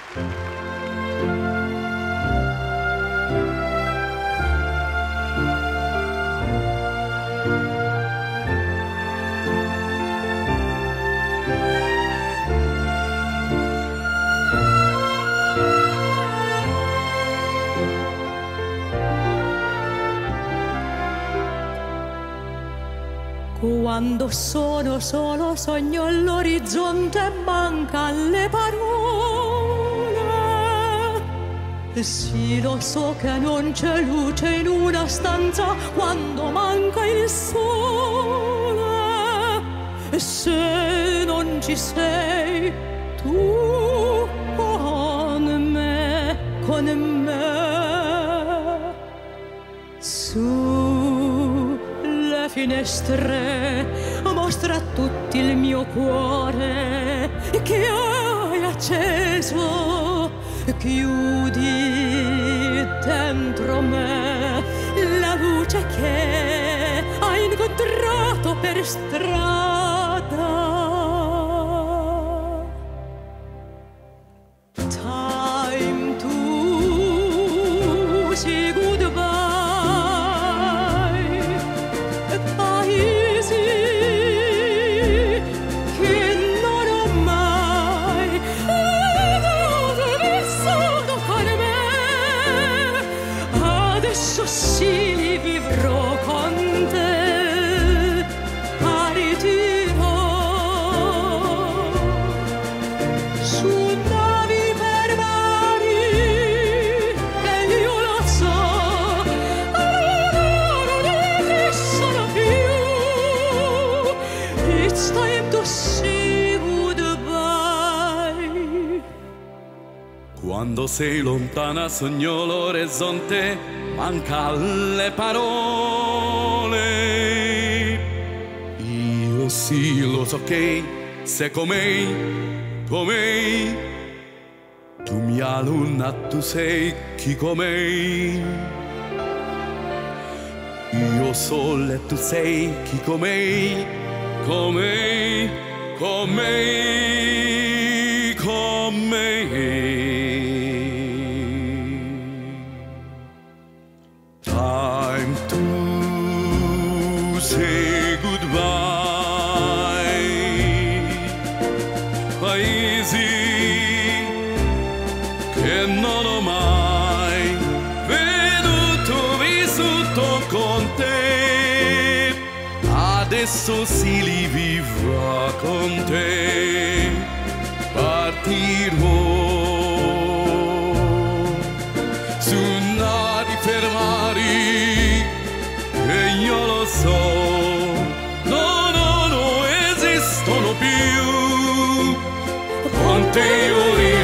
Quando sono solo sogno all'orizzonte e manca le parole. Sì, lo so che non c'è luce in una stanza quando manca il sole. E se non ci sei tu con me, sulle finestre mostra a tutti il mio cuore che hai acceso. Chiudi dentro me la luce che hai incontrato per strada. Time to say goodbye. Paesi che non ho mai vissuto con me. Adesso sì vivrò con te. Partirò su navi per mari e io lo so, non esistono più. It's time to say goodbye. Quando sei lontana sogno l'orizzonte, manca le parole. Io sì lo so che sei come tu mia luna, tu sei chi come io sole e tu sei chi come Time to say goodbye. Paesi che non ho mai vissuto con te. Adesso sì li vivrò con te. Partirò su navi fermari e io lo so, no esistono più. Con te io